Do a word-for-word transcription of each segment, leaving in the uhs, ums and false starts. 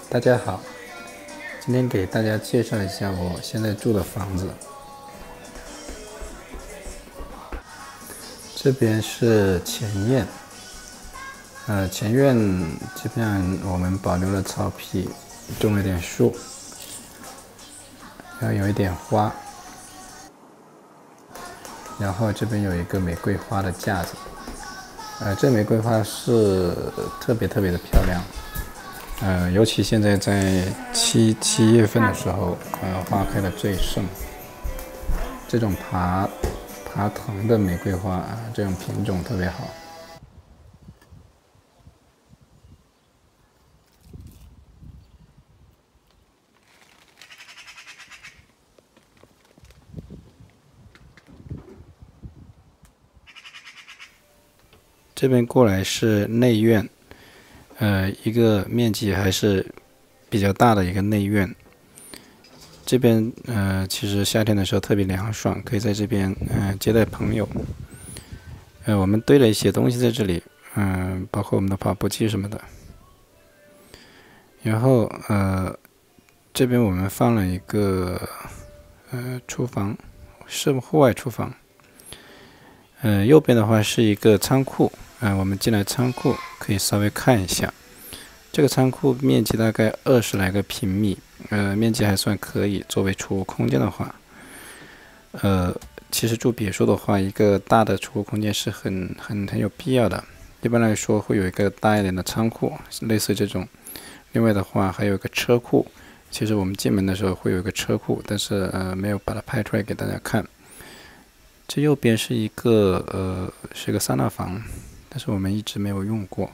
大家好，今天给大家介绍一下我现在住的房子。这边是前院，呃，前院这边我们保留了草皮，种了点树，然后有一点花，然后这边有一个玫瑰花的架子，呃，这玫瑰花是特别特别的漂亮。呃，尤其现在在七七月份的时候，呃，花开的最盛。这种爬爬藤的玫瑰花啊，这种品种特别好。这边过来是内院。呃，一个面积还是比较大的一个内院。这边呃，其实夏天的时候特别凉爽，可以在这边呃接待朋友。呃，我们堆了一些东西在这里，嗯、呃，包括我们的跑步机什么的。然后呃，这边我们放了一个呃厨房，是户外厨房。呃，右边的话是一个仓库。嗯、呃，我们进来仓库可以稍微看一下，这个仓库面积大概二十来个平米，呃，面积还算可以。作为储物空间的话，呃，其实住别墅的话，一个大的储物空间是很很很有必要的。一般来说会有一个大一点的仓库，类似这种。另外的话还有一个车库，其实我们进门的时候会有一个车库，但是呃没有把它拍出来给大家看。这右边是一个呃是个桑拿房。但是我们一直没有用过。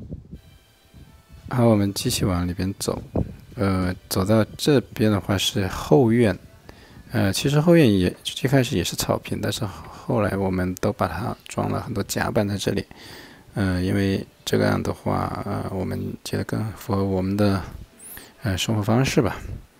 好，我们继续往里边走，呃，走到这边的话是后院，呃，其实后院也一开始也是草坪，但是后来我们都把它装了很多甲板在这里，呃，因为这个样的话，呃，我们觉得更符合我们的呃生活方式吧。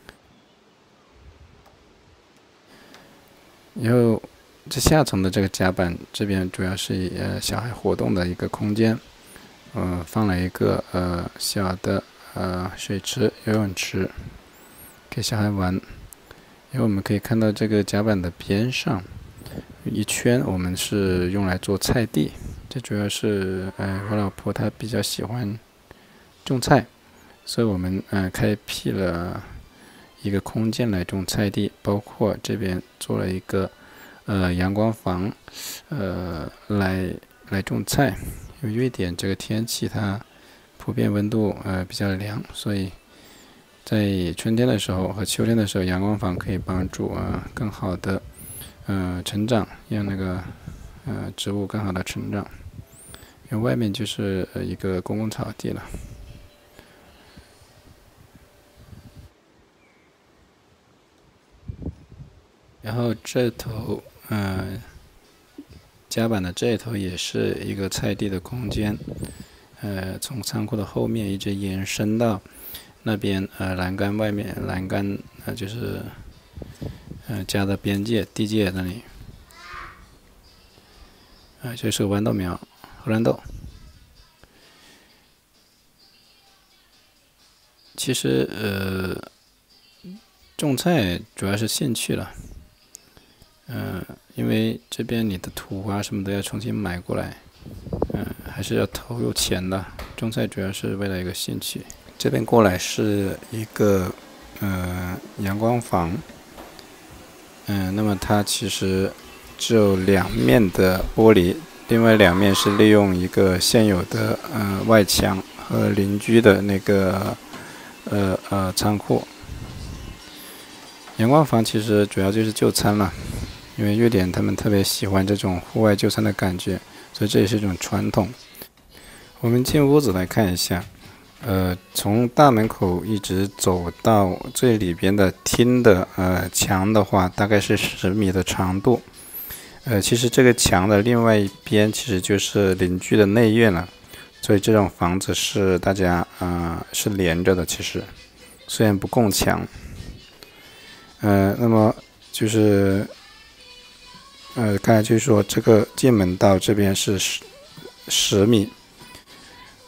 然后这下层的这个甲板这边主要是呃小孩活动的一个空间，呃放了一个呃小的呃水池游泳池给小孩玩。因为我们可以看到这个甲板的边上一圈我们是用来做菜地，这主要是呃我老婆她比较喜欢种菜，所以我们呃开辟了一个空间来种菜地，包括这边做了一个呃阳光房，呃来来种菜。因为瑞典这个天气它普遍温度呃比较凉，所以在春天的时候和秋天的时候，阳光房可以帮助啊、呃、更好的呃成长，让那个呃植物更好的成长。因为外面就是一个公共草地了。然后这头，呃，甲板的这一头也是一个菜地的空间，呃，从仓库的后面一直延伸到那边，呃，栏杆外面，栏杆呃就是，呃，家的边界地界那里，啊、呃，这是豌豆苗，荷兰豆。其实，呃，种菜主要是兴趣了。嗯、呃，因为这边你的土啊什么的要重新买过来，嗯、呃，还是要投入钱的。种菜主要是为了一个兴趣。这边过来是一个呃阳光房，嗯、呃，那么它其实只有两面的玻璃，另外两面是利用一个现有的呃外墙和邻居的那个呃呃仓库。阳光房其实主要就是就餐了。因为瑞典他们特别喜欢这种户外就餐的感觉，所以这也是一种传统。我们进屋子来看一下，呃，从大门口一直走到最里边的厅的呃墙的话，大概是十米的长度。呃，其实这个墙的另外一边其实就是邻居的内院了，所以这种房子是大家啊、呃、是连着的。其实虽然不共墙，呃，那么就是。呃，刚才就是说这个进门到这边是十十米，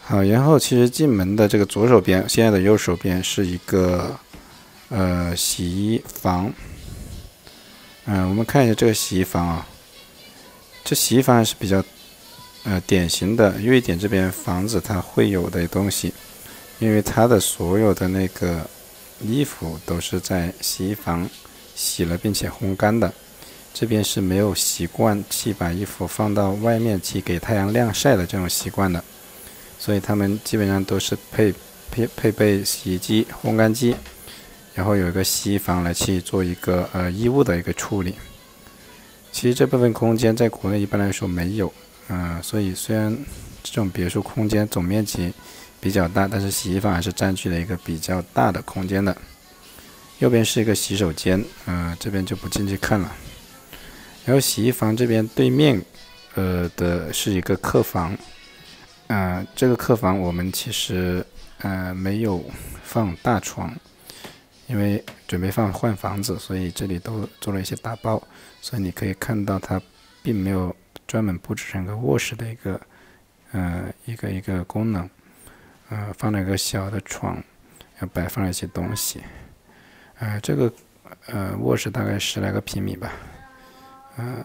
好，然后其实进门的这个左手边，现在的右手边是一个呃洗衣房。嗯、呃，我们看一下这个洗衣房啊，这洗衣房是比较呃典型的瑞典这边房子它会有的东西，因为它的所有的那个衣服都是在洗衣房洗了并且烘干的。这边是没有习惯去把衣服放到外面去给太阳晾晒的这种习惯的。所以他们基本上都是配配配备洗衣机、烘干机，然后有一个洗衣房来去做一个呃衣物的一个处理。其实这部分空间在国内一般来说没有，嗯、呃，所以虽然这种别墅空间总面积比较大，但是洗衣房还是占据了一个比较大的空间的。右边是一个洗手间，嗯、呃，这边就不进去看了。然后洗衣房这边对面，呃的是一个客房。呃，这个客房我们其实呃没有放大床，因为准备放换房子，所以这里都做了一些打包，所以你可以看到它并没有专门布置成个卧室的一个呃一个一个功能，呃放了一个小的床，要摆放了一些东西，呃这个呃卧室大概十来个平米吧，呃。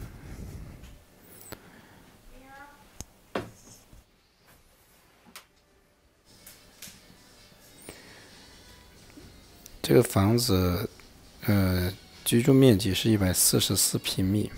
这个房子，呃，居住面积是一百四十四平米。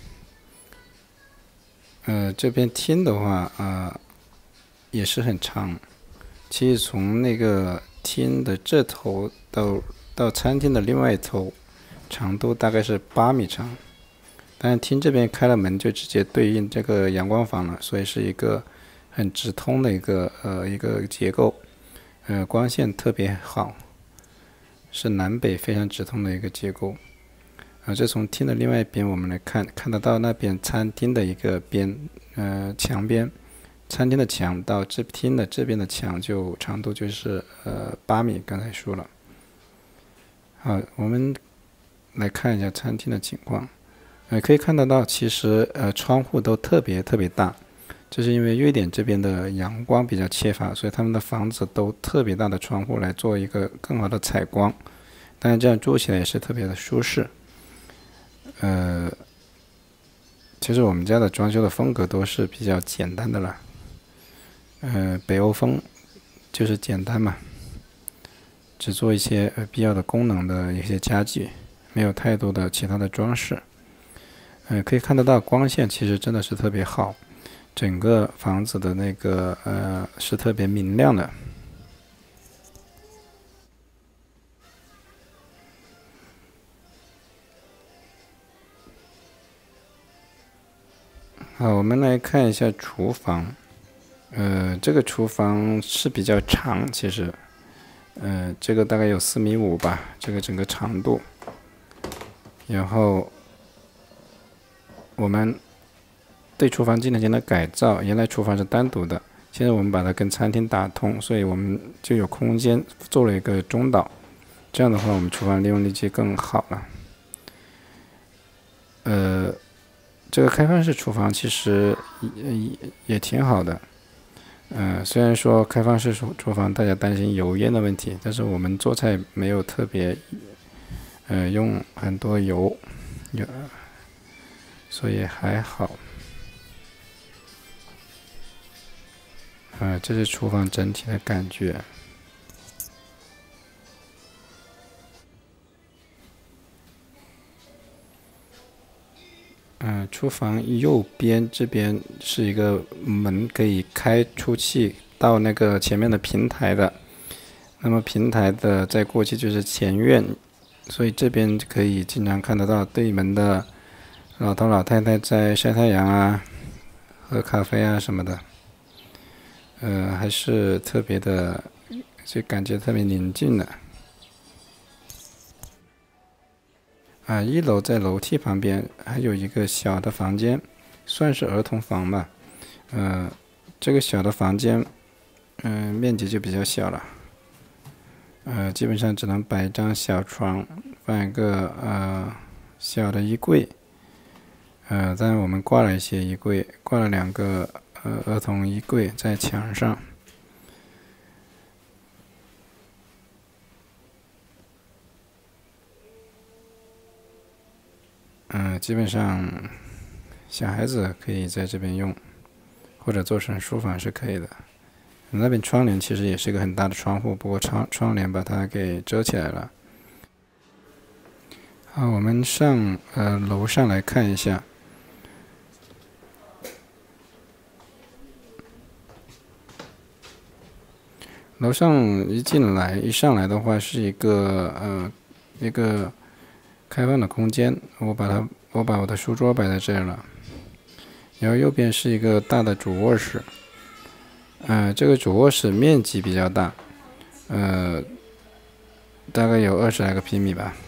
呃，这边厅的话，啊、呃，也是很长。其实从那个厅的这头到到餐厅的另外一头，长度大概是八米长。但是厅这边开了门就直接对应这个阳光房了，所以是一个很直通的一个呃一个结构，呃，光线特别好。是南北非常直通的一个结构，啊，这从厅的另外一边我们来看，看得到那边餐厅的一个边，呃，墙边，餐厅的墙到这厅的这边的墙就长度就是呃八米，刚才说了。好，我们来看一下餐厅的情况，呃，可以看得到，其实呃窗户都特别特别大，这是因为瑞典这边的阳光比较缺乏，所以他们的房子都特别大的窗户来做一个更好的采光，当然这样住起来也是特别的舒适。呃，其实我们家的装修的风格都是比较简单的了，呃，北欧风就是简单嘛，只做一些呃必要的功能的一些家具，没有太多的其他的装饰。呃，可以看得到光线其实真的是特别好。整个房子的那个呃是特别明亮的。好，我们来看一下厨房。呃，这个厨房是比较长，其实，呃，这个大概有四米五吧，这个整个长度。然后我们对厨房进行了改造，原来厨房是单独的，现在我们把它跟餐厅打通，所以我们就有空间做了一个中岛，这样的话我们厨房利用率就更好了。呃，这个开放式厨房其实也也也挺好的。呃，虽然说开放式厨厨房大家担心油烟的问题，但是我们做菜没有特别呃用很多油，有，所以还好。呃，这是厨房整体的感觉。嗯、呃，厨房右边这边是一个门，可以开出去到那个前面的平台的。那么平台的再过去就是前院，所以这边可以经常看得到对门的老头老太太在晒太阳啊、喝咖啡啊什么的。呃，还是特别的，就感觉特别宁静的。啊，一楼在楼梯旁边还有一个小的房间，算是儿童房吧。呃，这个小的房间，嗯、呃，面积就比较小了。呃，基本上只能摆一张小床，放一个呃小的衣柜。呃，当然我们挂了一些衣柜，挂了两个呃儿童衣柜在墙上。 嗯、呃，基本上小孩子可以在这边用，或者做成书房是可以的。那边窗帘其实也是一个很大的窗户，不过窗窗帘把它给遮起来了。好，我们上呃楼上来看一下。楼上一进来，一上来的话是一个呃一个开放的空间，我把它我把我的书桌摆在这儿了。然后右边是一个大的主卧室，呃，这个主卧室面积比较大，呃，大概有二十来个平米吧。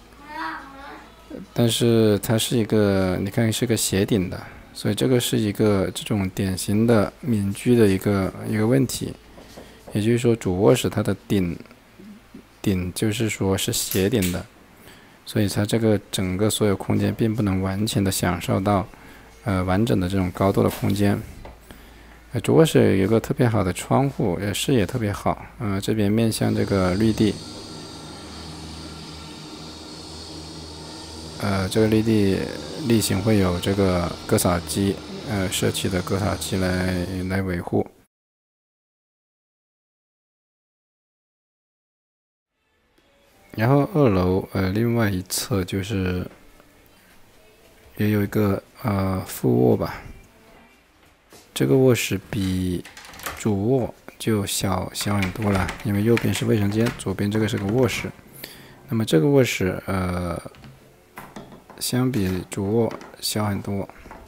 但是它是一个，你看是个斜顶的，所以这个是一个这种典型的民居的一个一个问题。也就是说，主卧室它的顶顶就是说是斜顶的，所以它这个整个所有空间并不能完全的享受到呃完整的这种高度的空间。呃，主卧室有个特别好的窗户，呃视野特别好，呃这边面向这个绿地，呃这个绿地例行会有这个割草机，呃社区的割草机来来维护。然后二楼呃另外一侧就是也有一个呃副卧吧，这个卧室比主卧就小小很多了，因为右边是卫生间，左边这个是个卧室。那么这个卧室呃相比主卧小很多。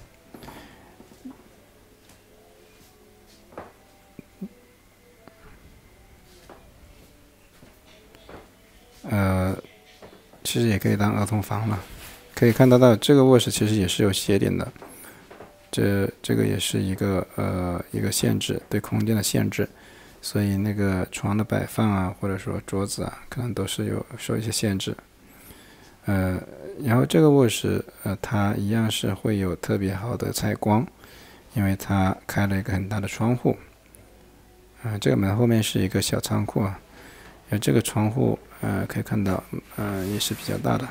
呃，其实也可以当儿童房了。可以看得到，这个卧室其实也是有斜顶的，这这个也是一个呃一个限制，对空间的限制。所以那个床的摆放啊，或者说桌子啊，可能都是有受一些限制。呃，然后这个卧室呃，它一样是会有特别好的采光，因为它开了一个很大的窗户。呃，这个门后面是一个小仓库啊，而这个窗户呃可以看到，呃也是比较大的。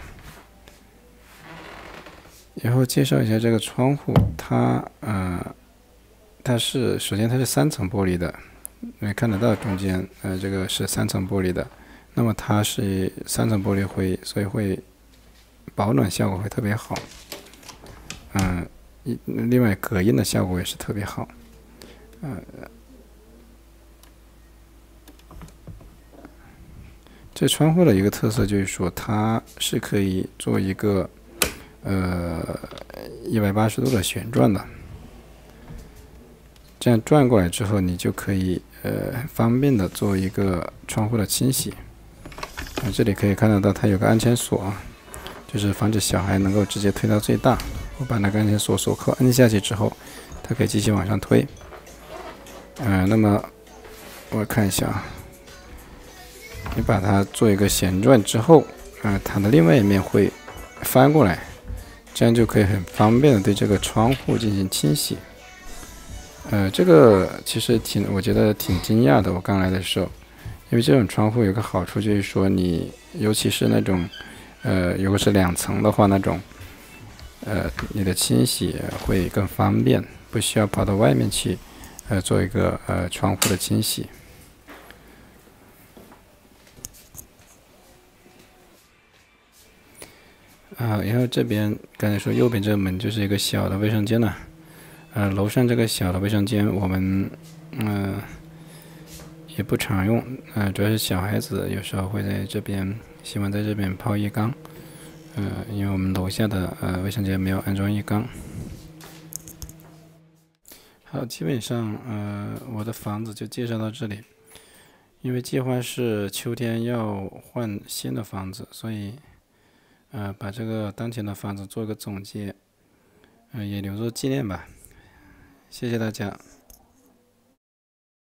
然后介绍一下这个窗户，它呃它是首先它是三层玻璃的，因为看得到中间呃这个是三层玻璃的，那么它是三层玻璃会所以会保暖效果会特别好，嗯、呃，另外隔音的效果也是特别好，呃。这窗户的一个特色就是说，它是可以做一个呃一百八十度的旋转的，这样转过来之后，你就可以呃方便的做一个窗户的清洗。啊，这里可以看得到它有个安全锁，就是防止小孩能够直接推到最大。我把那个安全锁锁扣摁下去之后，它可以继续往上推。嗯、呃，那么我看一下啊。你把它做一个旋转之后，呃，它的另外一面会翻过来，这样就可以很方便的对这个窗户进行清洗。呃，这个其实挺，我觉得挺惊讶的。我刚来的时候，因为这种窗户有个好处就是说你，尤其是那种，呃，如果是两层的话，那种，呃，你的清洗会更方便，不需要跑到外面去，呃，做一个呃窗户的清洗。啊，然后这边刚才说右边这个门就是一个小的卫生间了，呃，楼上这个小的卫生间我们嗯、呃、也不常用，呃，主要是小孩子有时候会在这边喜欢在这边泡浴缸，呃，因为我们楼下的呃卫生间没有安装浴缸。好，基本上呃我的房子就介绍到这里，因为计划是秋天要换新的房子，所以。呃，把这个当前的房子做个总结，呃，也留作纪念吧。谢谢大家。